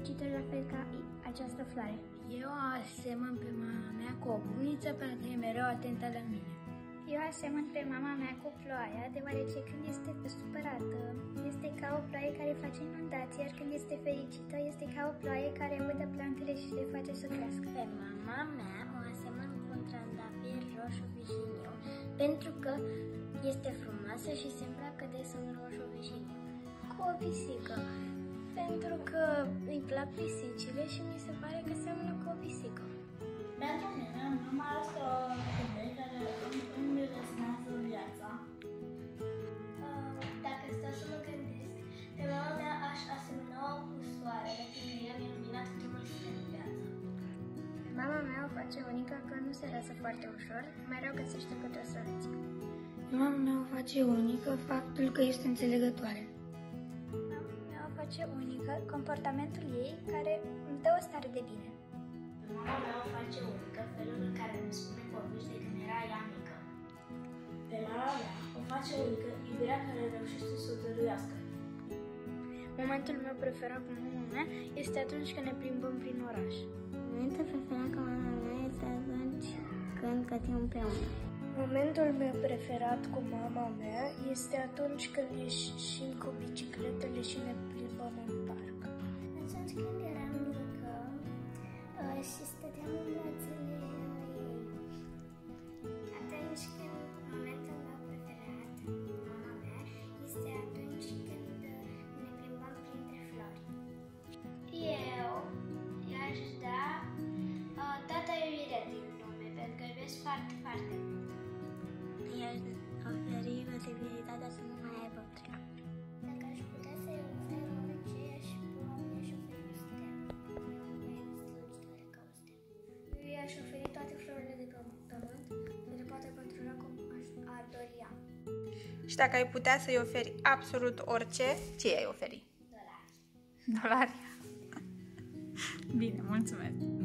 fericitori la fel ca această floare. Eu asemăn pe mama mea cu o buniță pentru că e mereu atentă la mine. Eu asemăn pe mama mea cu ploaia, deoarece când este supărată, este ca o ploaie care face inundații, iar când este fericită, este ca o ploaie care udă plantele și le face să crească. Pe mama mea o asemăn cu un trandafir roșu vișiniu, pentru că este frumoasă și se îmbracă de sunt roșu vișiniu. Cu o pisică, pentru că îi plac pisicile și mi se pare că seamănă cu o pisică. Pentru mine, mama este o femeie care îmi rezonează viața. Dacă stau să mă gândesc, pe mama mea aș asemăna cu soarele, pentru că ea mi-a luminat drumul spre viață. Mama mea o face unică că nu se lasă foarte ușor, mereu găsește câte o soluție. Mama mea o face unică faptul că este înțelegătoare. Mama mea o face unică comportamentul ei care îmi dă o stare de bine. Mama mea o face unică felul în care îmi spune povești de când era ea mică. Pe mama mea o face unică iubirea care reușește să o dăruiască. Momentul meu preferat cu mama mea este atunci când ne plimbăm prin oraș. Momentul preferat cu mama mea este atunci când cătim împreună. Momentul meu preferat cu mama mea este atunci când ieșim cu bicicletele și ne plimbăm în parc. Atunci când eram mică și stăteam în brațele ei. Atunci când momentul meu preferat cu mama mea este atunci când ne plimbăm printre flori. Eu i-aș da toată iubirea din lume, pentru că iubesc foarte, foarte mult. I-aș oferi posibilitatea să nu mai aibă treabă. Dacă aș putea să-i ofer orice, aș oferi o stea. Eu i-aș oferi toate florile de pe pământ, să le poată controla cum ar dori ea. Și dacă ai putea să-i oferi absolut orice, ce ai oferi? Dolari. Dolari? Bine, mulțumesc!